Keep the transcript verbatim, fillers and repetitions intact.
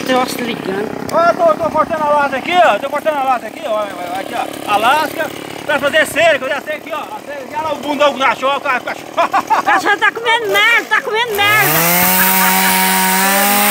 troço ligando. Ó, tô, tô cortando a lata aqui, ó. Tô cortando a lata aqui, ó. Aqui, ó. A lasca. Pra fazer cerca, eu já sei aqui, ó. Olha lá o bundão do cachorro, o cachorro. O cachorro tá comendo merda, tá comendo merda.